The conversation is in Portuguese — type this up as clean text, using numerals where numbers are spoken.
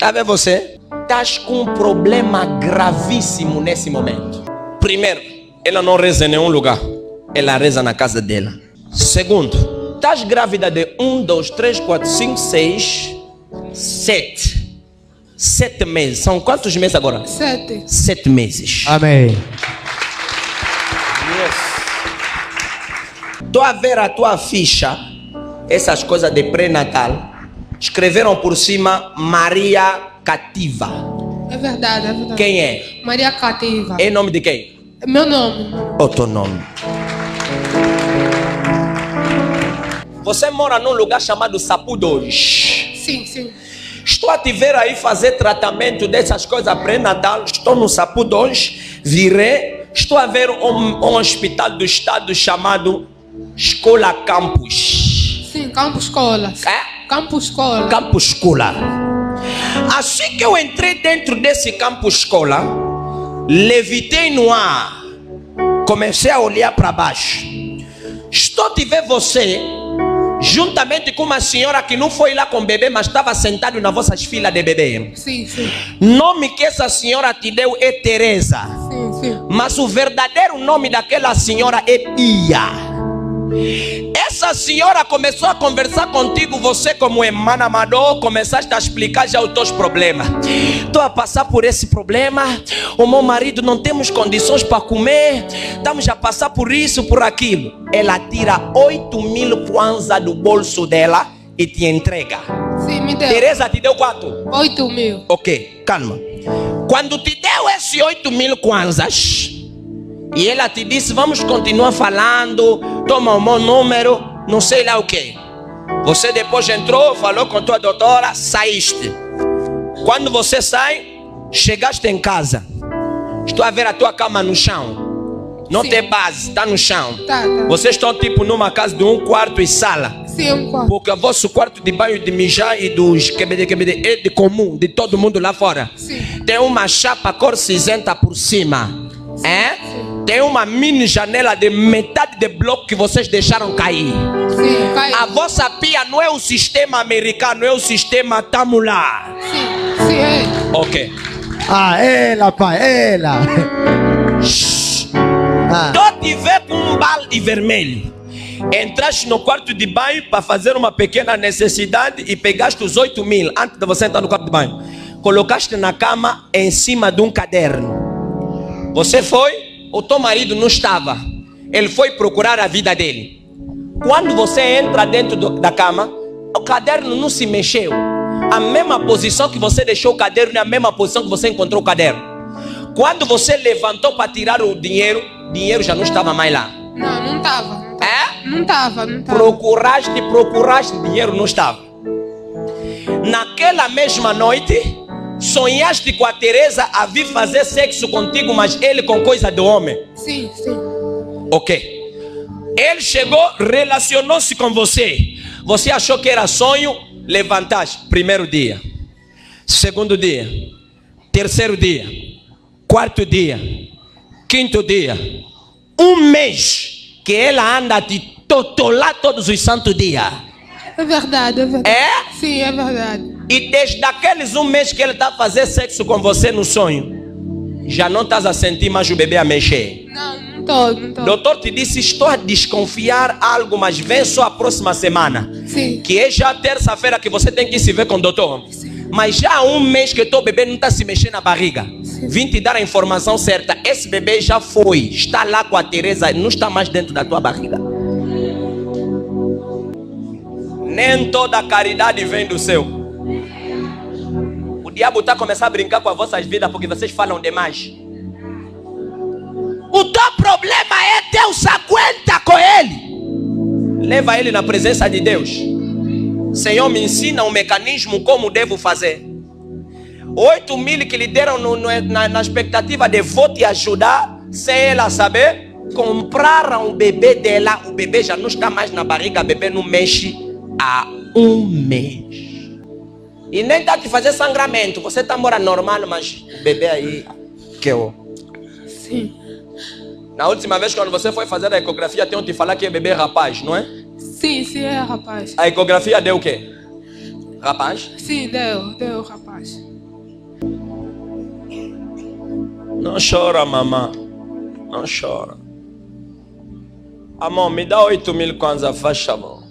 Tá vendo você? Estás com um problema gravíssimo nesse momento. Primeiro, ela não reza em nenhum lugar. Ela reza na casa dela. Segundo, estás grávida de 1, 2, 3, 4, 5, 6, 7. 7 meses. São quantos meses agora? 7. 7 meses. Amém. Estou a ver a tua ficha. Essas coisas de pré-natal. Escreveram por cima Maria Cativa. É verdade, é verdade. Quem é? Maria Cativa. É nome de quem? Meu nome. Outro nome. Você mora num lugar chamado Sapu 2. Sim, sim. Estou a te ver aí fazer tratamento dessas coisas pré-natal. Estou no Sapu 2. Virei. Estou a ver um hospital do estado chamado Escola Campus. Sim, Campus Escola. É? Campus Escola. Campus Escola. Assim que eu entrei dentro desse Campus Escola, levitei no ar. Comecei a olhar para baixo. Estou a te ver você, juntamente com uma senhora que não foi lá com o bebê, mas estava sentado nas vossas filas de bebê. Sim, sim. Nome que essa senhora te deu é Teresa. Sim, sim. Mas o verdadeiro nome daquela senhora é Pia. Essa senhora começou a conversar contigo, você como irmã amador, começaste a explicar já os teus problemas. Estou a passar por esse problema, o meu marido não temos condições para comer, estamos a passar por isso, por aquilo. Ela tira 8.000 kwanza do bolso dela e te entrega. Sim, me deu. Teresa te deu quanto? 8.000. Ok, calma. Quando te deu esses 8.000 kwanzas e ela te disse, vamos continuar falando, toma o meu número, não sei lá o que. Você depois entrou, falou com tua doutora, saíste. Quando você sai, chegaste em casa. Estou a ver a tua cama no chão. Não Sim. tem base, está no chão. Tá. Vocês estão tipo numa casa de 1 quarto e sala. Sim, um quarto. Porque o vosso quarto de banho de mijar e dos QBD é de comum, de todo mundo lá fora. Sim. Tem uma chapa cor cinzenta por cima. É? Tem uma mini janela de metade de bloco que vocês deixaram cair. Sim, caiu. A vossa pia não é o sistema americano, é o sistema tamular. Sim, sim, é. Ok. Ah, ela, pai, ela. Ah. Tô te ver com um balde vermelho. Entraste no quarto de banho para fazer uma pequena necessidade e pegaste os 8.000 antes de você entrar no quarto de banho. Colocaste na cama em cima de um caderno. Você foi, o teu marido não estava. Ele foi procurar a vida dele. Quando você entra dentro da cama, o caderno não se mexeu. A mesma posição que você deixou o caderno é a mesma posição que você encontrou o caderno. Quando você levantou para tirar o dinheiro já não estava mais lá. Não estava. É? Não estava. Procuraste, dinheiro não estava. Naquela mesma noite, sonhaste com a Teresa a vir fazer sexo contigo, mas ele com coisa de homem. Sim, sim. Ok. Ele chegou, relacionou-se com você. Você achou que era sonho, levantaste. Primeiro dia, segundo dia, terceiro dia, quarto dia, quinto dia. Um mês que ela anda a te totolar todos os santos dias. É verdade, é verdade. É? Sim, é verdade. E desde aqueles um mês que ele está a fazer sexo com você no sonho, já não estás a sentir mais o bebê a mexer. Não estou. O doutor te disse, estou a desconfiar algo, mas vem só a próxima semana. Sim. Que é já terça-feira que você tem que se ver com o doutor. Sim. Mas já há um mês que teu bebê não está se mexendo na barriga. Sim. Vim te dar a informação certa. Esse bebê já foi, está lá com a Teresa, não está mais dentro da tua barriga. Nem toda caridade vem do céu. O diabo está a começar a brincar com as vossas vidas porque vocês falam demais. O teu problema é Deus, aguenta com ele. Leva ele na presença de Deus. Senhor, me ensina um mecanismo como devo fazer. 8.000 que lhe deram na expectativa de vou te ajudar, sem ela saber, compraram o bebê dela. O bebê já não está mais na barriga, o bebê não mexe há um mês. E nem está te fazer sangramento. Você está morando normal, mas o bebê aí que eu. Sim. Na última vez quando você foi fazer a ecografia, tenho te falar que é bebê rapaz, não é? Sim, é, rapaz. A ecografia deu o quê? Rapaz? Sim, deu, rapaz. Não chora, mamãe. Não chora. Amor, me dá 8 mil kwanza, faz favor.